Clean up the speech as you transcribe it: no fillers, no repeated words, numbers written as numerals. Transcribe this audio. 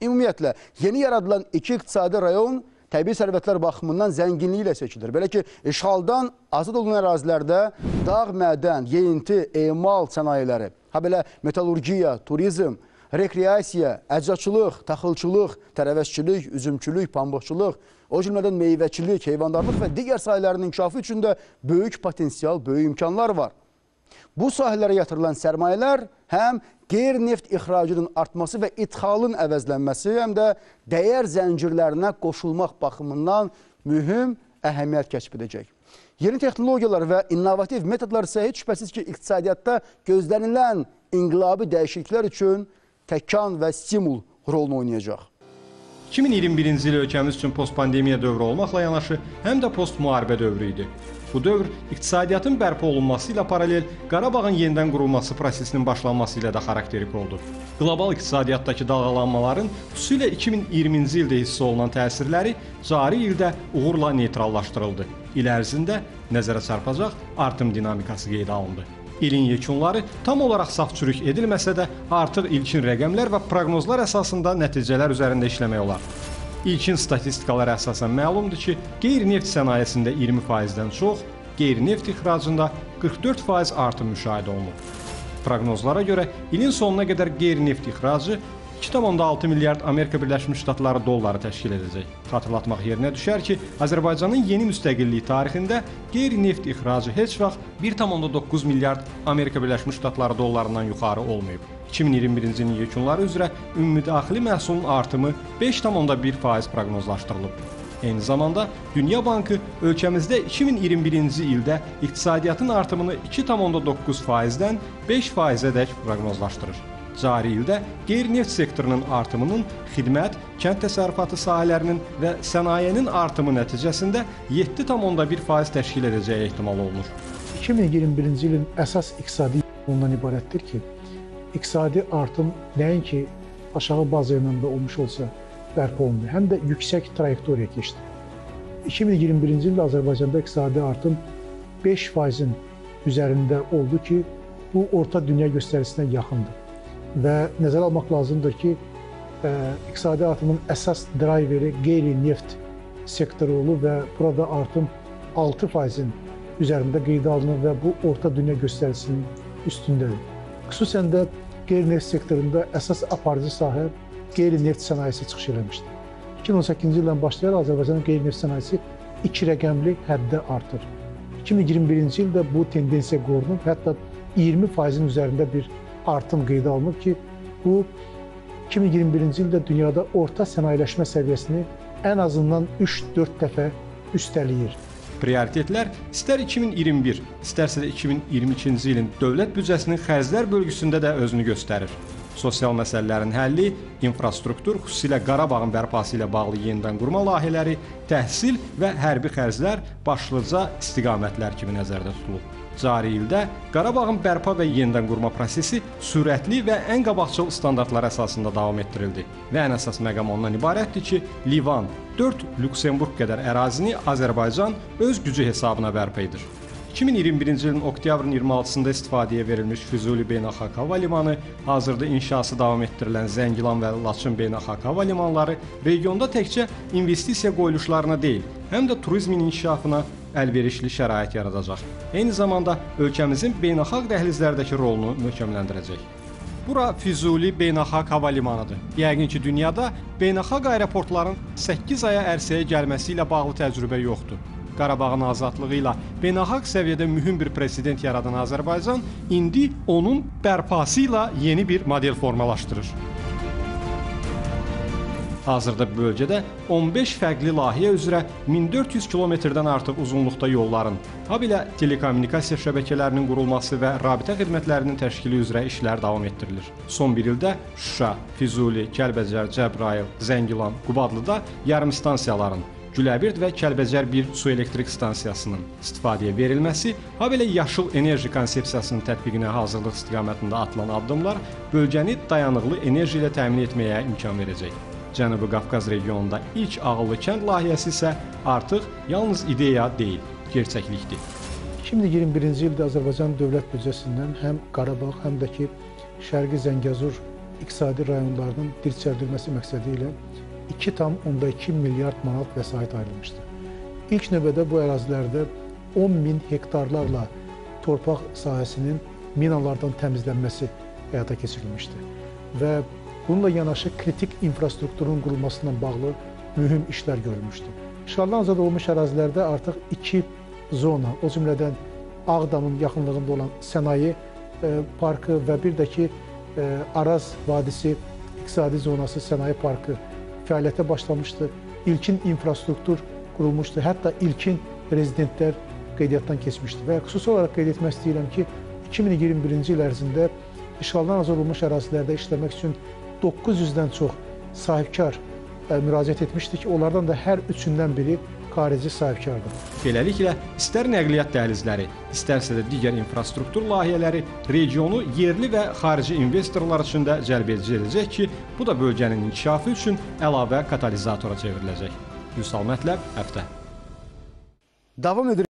Ümumiyyətlə, yeni yaradılan iki iqtisadi rayon təbii sərvətlər baxımından zənginliyi ilə seçilir. Belə ki, işğaldan azad olunan ərazilərdə dağ, mədən, yeyinti, emal sənayeləri, belə metallurgiya, turizm, rekreasiya, əczaçılıq, taxılçılıq, tərəvəzçilik, üzümçülük, pambıqçılıq, o cümlədən meyvəçilik, heyvandarlıq və digər sahələrin inkişafı üçün də böyük potensial, böyük imkanlar var. Bu sahələrə yatırılan sərmayələr həm qeyri-neft ixracının artması və idxalın əvəzlənməsi, həm də dəyər zəncirlərinə qoşulmaq baxımından mühüm əhəmiyyət kəsb edəcək. Yeni texnologiyalar və innovativ metodlar isə heç şübhəsiz ki, iqtisadiyyatda gözlənilən inqilabi dəyişikliklər üçün təkan və stimul rolunu oynayacaq. 2021-ci il ölkəmiz üçün postpandemiya dövrü olmaqla yanaşı, həm də postmuharibə dövrü idi. Bu dövr iqtisadiyyatın bərpa olunması ilə paralel Qarabağın yenidən qurulması prosesinin başlanması ilə də xarakterik oldu. Qlobal iqtisadiyyatdakı dalğalanmaların xüsusilə 2020-ci ildə hiss olunan təsirləri cari ildə uğurla neytrallaşdırıldı. İl ərzində nəzərə çarpacaq artım dinamikası qeydə alındı. İlin yekunları tam olaraq saf çürük edilməsə də artıq ilkin rəqəmlər və proqnozlar əsasında nəticələr üzərində işləmək olar. İlkin statistikalara əsasən məlumdur ki, qeyri-neft sənayesində 20%-dən çox, qeyri-neft ixracında 44% artım müşahidə olunub. Proqnozlara görə ilin sonuna qədər qeyri-neft ixracı 2,6 milyard Amerika Birləşmiş Ştatları dolları təşkil edəcək. Xatırlatmaq yerinə düşər ki, Azərbaycanın yeni müstəqillik tarixində qeyri-neft ixracı heç vaxt 1,9 milyard Amerika Birləşmiş Ştatları dollarından yuxarı olmayıb. 2021-ci ilin yekunları üzrə ümumdaxili məhsulun artımı 5,1% proqnozlaşdırılıb. Eyni zamanda Dünya Bankı ölkəmizdə 2021-ci ildə iqtisadiyyatın artımını 2,9%-dən 5%-ədək proqnozlaşdırır. Cari ildə qeyri-neft sektorunun artımının xidmət, kənd təsərrüfatı sahələrinin və sənayenin artımı nəticəsində 7,1% təşkil edəcəyi ehtimal olunur. 2021-ci ilin əsas iqtisadi ondan ibarətdir ki, iqtisadi artım nəinki aşağı baza ilə də olmuş olsa bərpa olundu, həm də yüksək trayektoriya keçdi. 2021-ci ildə Azərbaycanda iqtisadi artım 5%-in üzərində oldu ki, bu orta dünya göstərisinə yaxındır. Və nəzərə almaq lazımdır ki, iqtisadi artımın əsas driveri qeyri-neft sektoru olub və burada artım 6%-in üzərində qeydə alınır və bu orta dünya göstərisinin üstündədir. Xüsusən də qeyri-neft sektorunda əsas aparıcı sahə qeyri-neft sənayesi çıxış eləmişdir. 2018-ci ildən başlayaraq Azərbaycanın qeyri-neft sənayesi 2 rəqəmli həddə artır. 2021-ci ildə bu tendensiya qorunub, hətta 20%-in üzərində bir artım qeydə alınıb ki, bu 2021-ci ildə dünyada orta sənayeləşmə səviyyəsini ən azından 3-4 dəfə üstələyir. Prioritetlər istər 2021, istərsə də 2022-ci ilin dövlət büdcəsinin xərclər bölgüsündə də özünü göstərir. Sosial məsələlərin həlli, infrastruktur, xüsusilə Qarabağın bərpası ilə bağlı yenidən qurma layihələri, təhsil və hərbi xərclər başlıca istiqamətlər kimi nəzərdə tutulub. Cari ildə Qarabağın bərpa və yenidən qurma prosesi sürətli və ən qabaqcıl standartlar əsasında davam etdirildi. Və ən əsas məqam ondan ibarətdir ki, Livan 4 Lüksemburq qədər ərazini Azərbaycan öz gücü hesabına bərpa edir. 2021-ci ilin oktyabrın 26-sında istifadəyə verilmiş Füzuli Beynəlxalq Hava Limanı, hazırda inşası davam etdirilən Zəngilan və Laçın Beynəlxalq Hava Limanları regionda təkcə investisiya qoyuluşlarına deyil, həm də turizmin inkişafına əlverişli şərait yaradacaq. Eyni zamanda ölkəmizin beynəlxalq dəhlizlərdəki rolunu möhkəmləndirəcək. Bura Füzuli Beynəlxalq Hava Limanıdır. Yəqin ki, dünyada beynəlxalq aeroportların 8 aya ərsəyə gəlməsi ilə bağlı təcrübə yoxdur. Qarabağın azadlığı ilə beynəlxalq səviyyədə mühüm bir president yaradan Azərbaycan indi onun bərpası ilə yeni bir model formalaşdırır. Hazırda bölgədə 15 fərqli layihə üzrə 1400 kilometrdən artıq uzunluqda yolların, habelə telekommunikasiya şəbəkələrinin qurulması və rabitə xidmətlərinin təşkili üzrə işlər davam etdirilir. Son bir ildə Şuşa, Füzuli, Kəlbəcər, Cəbrayıl, Zəngilan, Qubadlıda yarımstansiyaların, Güləbird və Kəlbəcər 1 su elektrik stansiyasının istifadəyə verilməsi, habelə yaşıl enerji konsepsiyasının tətbiqinə hazırlıq istiqamətində atılan addımlar bölgəni dayanıqlı enerji ilə təmin etməyə imkan verəcək. Cənubi Qafqaz regionunda ilk ağıllı kənd layihəsi isə artıq yalnız ideya deyil, gerçəklikdir. 2021-ci ildə Azərbaycan dövlət büdcəsindən həm Qarabağ, həm də ki Şərqi Zəngəzur iqtisadi rayonlarının dirçəldilməsi məqsədi ilə 2,2 milyard manat vəsait ayrılmışdı. İlk növbədə bu ərazilərdə 10.000 hektarlarla torpaq sahəsinin minalardan təmizlənməsi həyata keçirilmişdi. Və bununla yanaşı kritik infrastrukturun qurulmasına bağlı mühüm işlər görülmüşdü. İşğaldan azad olunmuş ərazilərdə artıq 2 zona, o cümlədən Ağdamın yaxınlığında olan sənaye parkı və bir də ki Araz Vadisi İqtisadi Zonası Sənaye Parkı fəaliyyətə başlamışdı. İlkin infrastruktur qurulmuşdu, hətta ilkin rezidentlər qeydiyyatdan keçmişdi. Və xüsusi olaraq qeyd etmək istəyirəm ki, 2021-ci il ərzində işğaldan azad olunmuş ərazilərdə işləmək üçün 900-dən çox sahibkar müraciət etmişdi ki, onlardan da hər üçündən biri xarici sahibkardır. Beləliklə, istər nəqliyyat dəhlizləri, istərsə də digər infrastruktur layihələri regionu yerli və xarici investorlar üçün də cəlb edici edəcək ki, bu da bölgənin inkişafı üçün əlavə katalizatora çevriləcək. Vüsal Mətləb, Həftə. Davam edir.